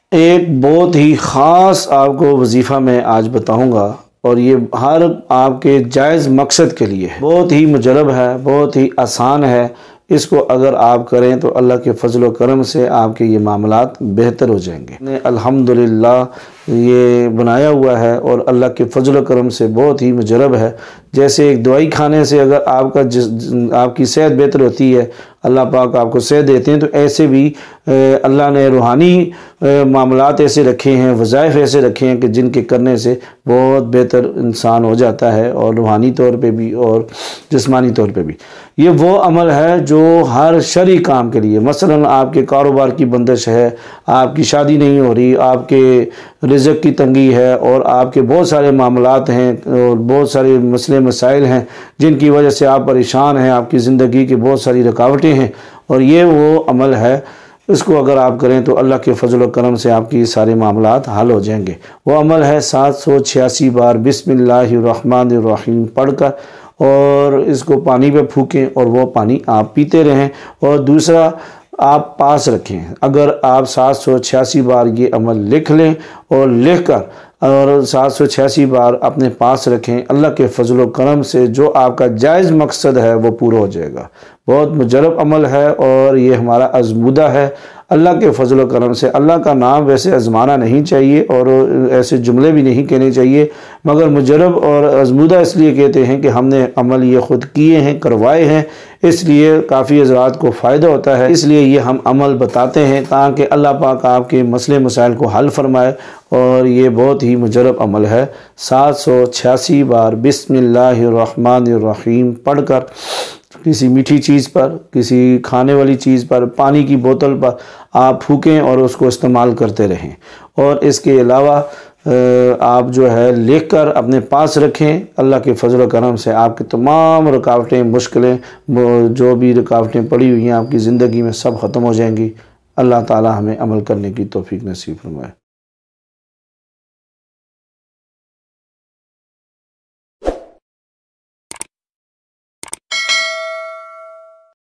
ایک بہت ہی خاص آپ کو وظیفہ میں آج بتاؤں گا، اور یہ ہر آپ کے جائز مقصد کے لیے ہے، بہت ہی مجرب ہے، بہت ہی آسان ہے۔ اس کو اگر آپ کریں تو اللہ کے فضل و کرم سے آپ کے یہ معاملات بہتر ہو جائیں گے۔ الحمدللہ یہ بنایا ہوا ہے اور اللہ کے فضل و کرم سے بہت ہی مجرب ہے۔ جیسے ایک دوائی کھانے سے اگر آپ کی صحت بہتر ہوتی ہے، اللہ پاک آپ کو صحت دیتے ہیں، تو ایسے بھی اللہ نے روحانی معاملات ایسے رکھے ہیں، وظائف ایسے رکھے ہیں کہ جن کے کرنے سے بہت بہتر انسان ہو جاتا ہے، اور روحانی طور پہ بھی اور جسمانی طور پہ بھی۔ یہ وہ عمل ہے جو ہر شرعی کام کے لیے، مثلا آپ کے کاروبار کی بندش ہے، آپ کی شادی نہیں ہو رہی، آپ کے رزق کی تنگی ہے، اور آپ کے بہت سارے معاملات ہیں اور بہت سارے مسئلے مسائل ہیں جن کی وجہ سے آپ پریشان ہیں، آپ کی زندگی کی بہت ساری رکاوٹیں ہیں، اور یہ وہ عمل ہے، اس کو اگر آپ کریں تو اللہ کے فضل و کرم سے آپ کی سارے معاملات حل ہو جائیں گے۔ وہ عمل ہے 786 بار بسم اللہ الرحمن الرحیم پڑھ کر، اور اس کو پانی پہ پھونکیں اور وہ پانی آپ پیتے رہیں، اور دوسرا آپ پاس رکھیں۔ اگر آپ 786 بار یہ عمل لکھ لیں اور لکھ کر اور 786 بار اپنے پاس رکھیں، اللہ کے فضل و کرم سے جو آپ کا جائز مقصد ہے وہ پورا ہو جائے گا۔ بہت مجرب عمل ہے اور یہ ہمارا آزمودہ ہے اللہ کے فضل و کرم سے۔ اللہ کا نام ویسے آزمانا نہیں چاہیے اور ایسے جملے بھی نہیں کہنے چاہیے، مگر مجرب اور آزمودہ اس لیے کہتے ہیں کہ ہم نے عمل یہ خود کیے ہیں، کروائے ہیں، اس لیے کافی حضرات کو فائدہ ہوتا ہے، اس لیے یہ ہم عمل بتاتے ہیں تاکہ اللہ پاک آپ کے مسئلے مسائل کو حل فرمائے۔ اور یہ بہت ہی مجرب عمل ہے۔ 786 بار بسم اللہ الرحمن الرحیم پڑھ کر کسی میٹھی چیز پر، کسی کھانے والی چیز پر، پانی کی بوتل پر آپ پھونکیں اور اس کو استعمال کرتے رہیں، اور اس کے علاوہ آپ جو ہے لکھ کر اپنے پاس رکھیں۔ اللہ کے فضل و کرم سے آپ کی تمام رکاوٹیں، مشکلیں، جو بھی رکاوٹیں پڑی ہوئی ہیں آپ کی زندگی میں، سب ختم ہو جائیں گی۔ اللہ تعالی ہمیں عمل کرنے کی توفیق نصیب فرمائے۔